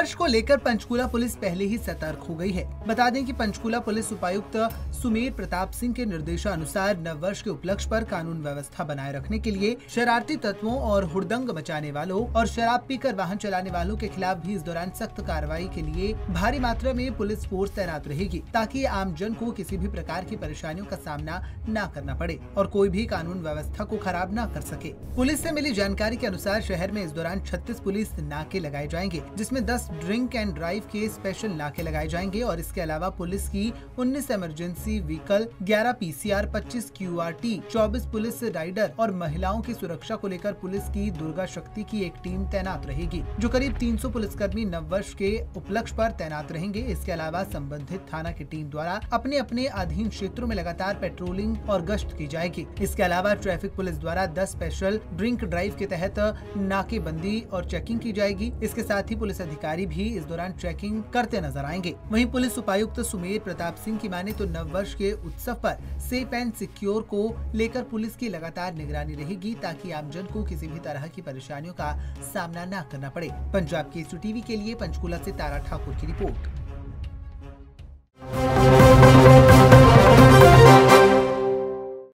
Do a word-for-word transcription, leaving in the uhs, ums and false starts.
नववर्ष को लेकर पंचकूला पुलिस पहले ही सतर्क हो गई है। बता दें कि पंचकूला पुलिस उपायुक्त सुमेर प्रताप सिंह के निर्देशानुसार नववर्ष के उपलक्ष्य पर कानून व्यवस्था बनाए रखने के लिए शरारती तत्वों और हुड़दंग मचाने वालों और शराब पीकर वाहन चलाने वालों के खिलाफ भी इस दौरान सख्त कार्रवाई के लिए भारी मात्रा में पुलिस फोर्स तैनात रहेगी, ताकि आम जन को किसी भी प्रकार की परेशानियों का सामना न करना पड़े और कोई भी कानून व्यवस्था को खराब न कर सके। पुलिस से मिली जानकारी के अनुसार शहर में इस दौरान छत्तीस पुलिस नाके लगाए जाएंगे, जिसमें दस ड्रिंक एंड ड्राइव के स्पेशल नाके लगाए जाएंगे और इसके अलावा पुलिस की उन्नीस इमरजेंसी व्हीकल, ग्यारह पीसीआर, पच्चीस क्यूआरटी, चौबीस पुलिस राइडर और महिलाओं की सुरक्षा को लेकर पुलिस की दुर्गा शक्ति की एक टीम तैनात रहेगी, जो करीब तीन सौ पुलिसकर्मी नववर्ष के उपलक्ष्य पर तैनात रहेंगे। इसके अलावा संबंधित थाना की टीम द्वारा अपने अपने अधीन क्षेत्रों में लगातार पेट्रोलिंग और गश्त की जाएगी। इसके अलावा ट्रैफिक पुलिस द्वारा दस स्पेशल ड्रिंक ड्राइव के तहत नाकेबंदी और चेकिंग की जाएगी। इसके साथ ही पुलिस अधिकारी भी इस दौरान चेकिंग करते नजर आएंगे। वहीं पुलिस उपायुक्त सुमेर प्रताप सिंह की माने तो नववर्ष के उत्सव पर सेफ एंड सिक्योर को लेकर पुलिस की लगातार निगरानी रहेगी, ताकि आमजन को किसी भी तरह की परेशानियों का सामना न करना पड़े। पंजाब केसरी टीवी के लिए पंचकूला से तारा ठाकुर की रिपोर्ट।